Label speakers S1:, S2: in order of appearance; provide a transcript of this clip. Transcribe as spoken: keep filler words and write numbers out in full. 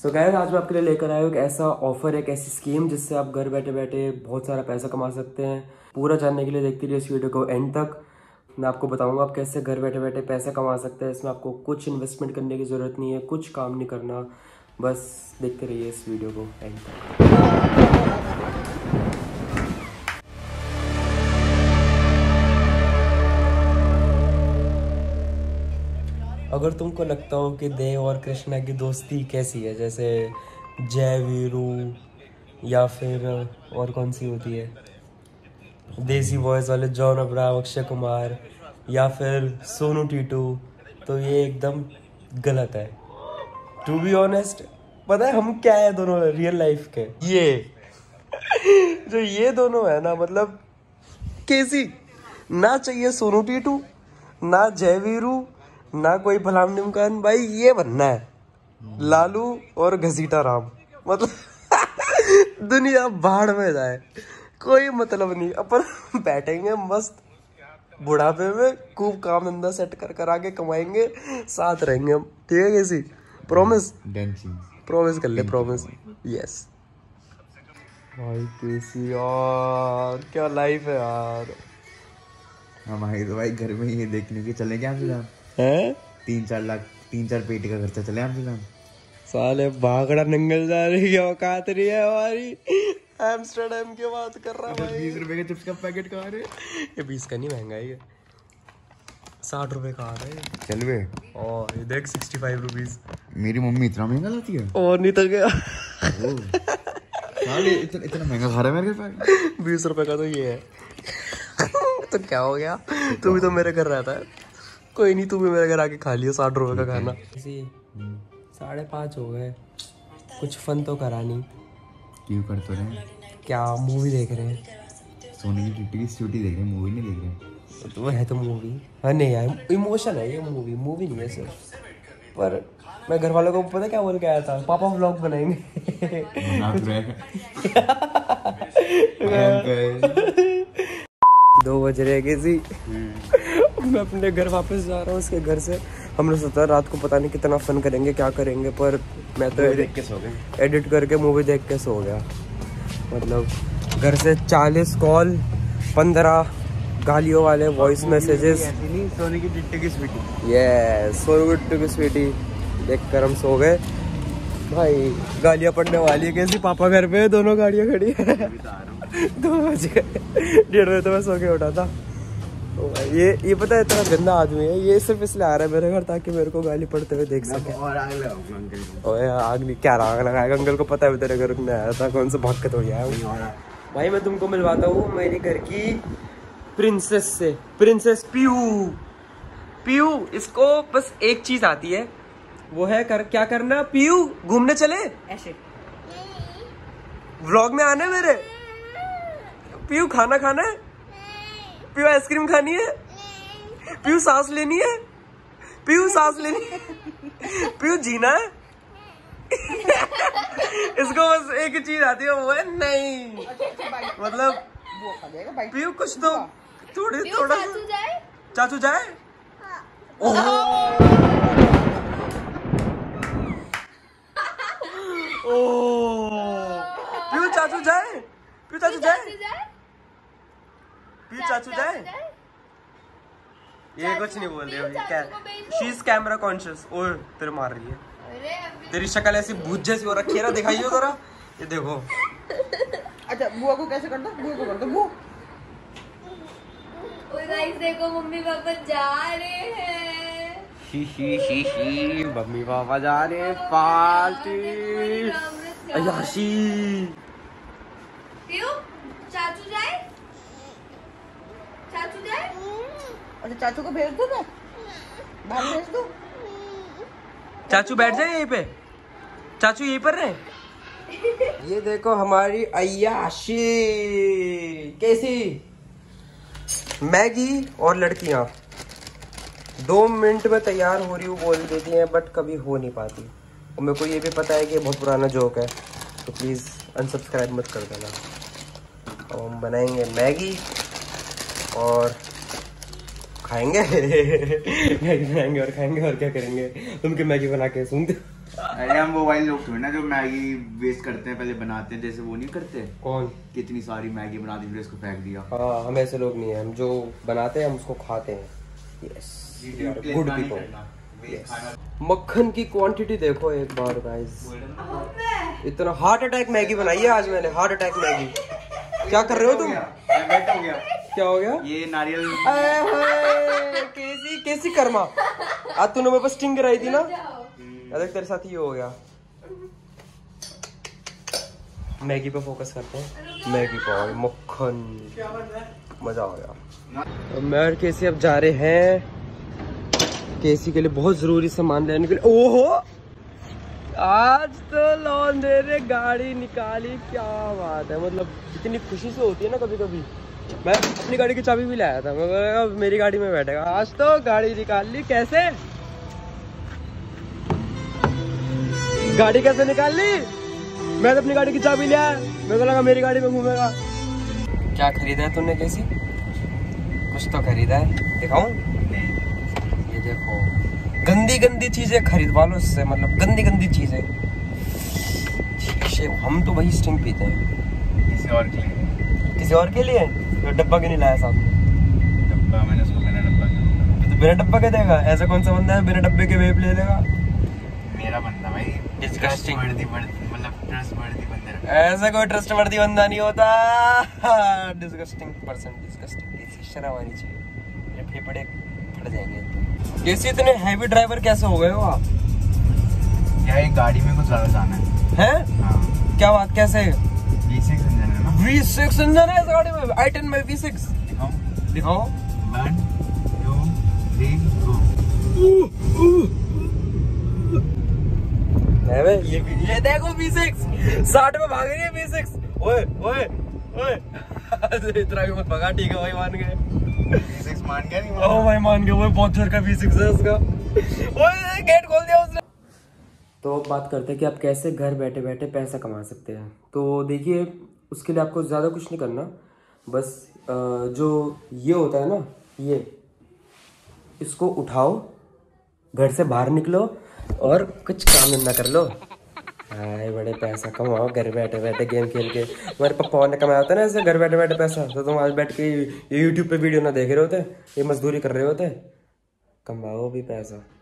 S1: सो so guys, आज मैं आपके लिए लेकर आया हूँ एक ऐसा ऑफर, एक ऐसी स्कीम जिससे आप घर बैठे बैठे बहुत सारा पैसा कमा सकते हैं। पूरा जानने के लिए देखते रहिए इस वीडियो को एंड तक। मैं आपको बताऊंगा आप कैसे घर बैठे बैठे पैसा कमा सकते हैं। इसमें आपको कुछ इन्वेस्टमेंट करने की ज़रूरत नहीं है, कुछ काम नहीं करना, बस देखते रहिए इस वीडियो को एंड तक। अगर तुमको लगता हो कि देव और कृष्णा की दोस्ती कैसी है, जैसे जय वीरू या फिर और कौन सी होती है, देसी वॉइस वाले जॉन अब्राहम, अक्षय कुमार या फिर सोनू टीटू, तो ये एकदम गलत है। टू बी ऑनेस्ट, पता है हम क्या है दोनों रियल लाइफ के? ये जो ये दोनों है ना, मतलब कैसी ना चाहिए सोनू टीटू, ना जय वीरू, ना कोई फलाम निमकान, भाई ये बनना है लालू और घसीटा राम। मतलब दुनिया बाढ़ में जाए, कोई मतलब नहीं, अपन बैठेंगे मस्त बुढ़ापे में, खूब काम धंधा सेट कर कर आगे कमाएंगे, साथ रहेंगे हम, ठीक है? कैसी प्रॉमिस? प्रॉमिस कर ले, प्रॉमिस। यस भाई, कैसी यार, क्या लाइफ है यार।
S2: हमारी तो भाई घर में ये देखने के चले क्या फिर
S1: हैं?
S2: तीन चार लाख तीन चार पेटी का खर्चा चले हम फिर
S1: साले भागड़ा नंगल जा रही है, औकात रही है हमारी। एम्स्टर्डम की बात कर रहा है।
S2: बीस रुपए के चिप्स का पैकेट कहाँ है?
S1: ये बीस का नहीं, महंगा है ये, साठ रुपए का आ रहा है।
S2: चल बे,
S1: और ये देख सिक्सटी फाइव रुपीज।
S2: मेरी मम्मी इतना महंगा लाती है
S1: और नहीं तो क्या।
S2: साले इतना इतना महंगा खा रहा है मेरे पास।
S1: बीस रुपए का तो ये है। तो क्या हो गया, तू भी तो मेरे घर रहता है। कोई नहीं, तू भी मेरे घर आके खा लियो साठ रुपए का खाना। साढ़े पाँच हो गए, कुछ फन तो करा नहीं।
S2: क्यों कर तो रहे?
S1: क्या मूवी देख रहे हैं?
S2: सोनी की टिट्टी की स्टूटी देख रहे हैं, मूवी नहीं देख रहे।
S1: तो है तो मूवी है नहीं यार, इमोशन है ये, मूवी मूवी नहीं है सिर्फ। पर मैं घर वालों को पता क्या बोल के आया था, पापा व्लॉग बनाएंगे। दो बज रहे किसी, मैं अपने घर वापस जा रहा हूँ उसके घर से। हमने सोचा रात को पता नहीं कितना फन करेंगे, क्या करेंगे, पर मैं तो एडिट के सो गया, एडिट करके मूवी देख के सो गया। मतलब घर से चालीस कॉल, पंद्रह गालियों वाले वॉइस मैसेजेस।
S2: सोनी की टिट्टी की स्वीटी,
S1: ये सोनू की टिट्टी की स्वीटी देख कर हम सो गए। भाई गालियाँ पड़ने वाली है कैसी, पापा घर पे दोनों गाड़ियाँ खड़ी है। दो बज गए, डेढ़ बजे तो मैं सो के उठा था। तो भाई ये ये पता है इतना गंदा आदमी है, ये सिर्फ इसलिए आ रहा है मेरे घर ताकि मेरे को गाली पड़ते हुए देख सके।
S2: और आग लगाऊंगा अंकल को।
S1: ओए आग नहीं, क्या आग लगाएगा? अंकल को पता है तेरे घर में आया था, कौन सा भाग के तो गया है। भाई मैं तुमको मिलवाता हूँ मेरी घर की प्रिंसेस से, प्रिंसेस पीयू। पीयू, इसको बस एक चीज आती है, वो है कर क्या करना। पीयू घूमने चले ऐसे, व्लॉग में आना है मेरे। पीयू खाना खाना है, पीयू आइसक्रीम खानी है, पीयू सांस लेनी है, पीयू सांस लेनी है, पीयू जीना है। इसको बस एक ही चीज आती है, वो है नहीं। मतलब पीयू कुछ तो थोड़ी थोड़ा चाचू जाए। पीयू चाचू जाए, पीयू चाचू जाए, पीयू चाचू जाए। ये कुछ नहीं बोल रही है, शी इज कैमरा कॉन्शियस। ओए तेरे मार रही है, तेरी शक्ल ऐसी भूत जैसी हो रखी है ना, दिखाइए जरा। ये देखो।
S3: अच्छा बुआ को कैसे करना? बुआ को कर दो। बुआ
S4: ओए गाइस देखो, मम्मी पापा जा रहे हैं।
S1: शी शी शी शी मम्मी पापा जा रहे हैं पार्टी। अयाशी
S4: पीयू चाचू जाए, चाचू जाए।
S3: अच्छा चाचू को भेज दो, मैं बाहर भेज दो।
S1: चाचू बैठ जाए यहीं पे, चाचू यहीं पर रहे। ये देखो हमारी अय्याशी कैसी, मैगी और लड़कियां दो मिनट में तैयार हो रही हूँ बोल देती हैं, बट कभी हो नहीं पाती। और मेरे को ये भी पता है कि बहुत पुराना जोक है, तो प्लीज़ अनसब्सक्राइब मत कर देना। अब हम बनाएंगे मैगी और खाएंगे। मैगी बनाएंगे और खाएंगे, और क्या करेंगे? तुम क्या मैगी बना के सुनते
S2: अरे हम वो वाले लोग थोड़े ना जो मैगी वेस्ट करते हैं, पहले बनाते हैं, जैसे वो नहीं करते।
S1: कौन?
S2: कितनी सारी मैगी बना दी फिर इसको फेंक दिया।
S1: हाँ, हम ऐसे लोग नहीं है, हम जो बनाते हैं हम उसको खाते हैं। Yes, good people. मक्खन की क्वांटिटी देखो एक बार गाइस, इतना हार्ट अटैक मैगी बनाई है आज मैंने, हार्ट अटैक मैगी। क्या कर रहे हो तुम?
S2: वेट हो गया।
S1: क्या हो गया?
S2: ये नारियल
S1: कैसी कैसी कर्मा, आज तूने मेरे पास स्टिंग कराई थी ना, अरे तेरे साथ ही हो गया। मैगी पे फोकस करते हैं, मैगी पर मक्खन, मजा आ गया। तो मैं और केसी अब जा रहे हैं केसी के लिए बहुत जरूरी सामान लेने के लिए। ओहो, आज तो लौंडे ने गाड़ी निकाली, क्या बात है। मतलब इतनी खुशी से होती है ना कभी कभी। मैं अपनी गाड़ी की चाबी भी लाया था, मैं बोला मेरी गाड़ी में बैठेगा, आज तो गाड़ी निकाल ली। कैसे गाड़ी कैसे निकाल ली? मैं तो अपनी गाड़ी की चाबी लिया, मेरे को लगा मेरी गाड़ी में घूमेगा। क्या खरीदा है तूने कैसी? कुछ तो खरीदा है, दिखाऊं? ये देखो, गंदी गंदी चीजें खरीदवा लो इससे, मतलब गंदी गंदी चीजें। हम तो वही स्टिंग पीते हैं।
S2: किसी और के लिए?
S1: किसी और के लिए? तो डब्बा क्यों नहीं लाया साथ में?
S2: डब्बा मैंने उसको बिना डब्बा के।
S1: तो बिना डब्बा के देगा? ऐसा कौन सा बंदा है बिना डब्बे के वेप ले लेगा?
S2: मेरा बंदा भाई
S1: डिस्गस्टिंग,
S2: मतलब ट्रस्ट वर्दी बंदा।
S1: ऐसा कोई ट्रस्ट वर्दी बंदा नहीं होता। Disgusting person, disgusting. ऐसी शर्म आनी चाहिए, मेरे फेफड़े फट जाएंगे। कैसे इतने हैवी ड्राइवर कैसे हो गए हो आप?
S2: यार एक गाड़ी में कुछ ज्यादा जाना है।
S1: हैं?
S2: हाँ।
S1: क्या बात, कैसे?
S2: वी सिक्स इंजन है ना?
S1: वी सिक्स इंजन है इस गाड़ी में, आई टेन में वी सिक्स।
S2: दिखाओ
S1: दिखाओ।
S2: One two three go.
S1: ये ये देखो वी सिक्स साठ में भाग रही है वी सिक्स। ओए ओए ओए इतना भी मत भगा, ठीक है भाई, मान गए।
S2: वी सिक्स मान गया नहीं?
S1: ओ भाई मान गए, वो बहुत जोर का वी सिक्स है उसका। ओए गेट खोल दिया उसने। तो बात करते हैं कि आप कैसे घर बैठे बैठे पैसा कमा सकते हैं। तो देखिए, उसके लिए आपको ज़्यादा कुछ नहीं करना, बस जो ये होता है ना, ये इसको उठाओ, घर से बाहर निकलो और कुछ काम धंधा कर लो। हाय, बड़े पैसा कमाओ घर बैठे बैठे गेम खेल के। हमारे पापा ने कमाया होता है ना ऐसे घर बैठे बैठे पैसा, तो तुम आज बैठ के ये यूट्यूब पे वीडियो ना देख रहे होते, ये मजदूरी कर रहे होते। कमाओ भी पैसा।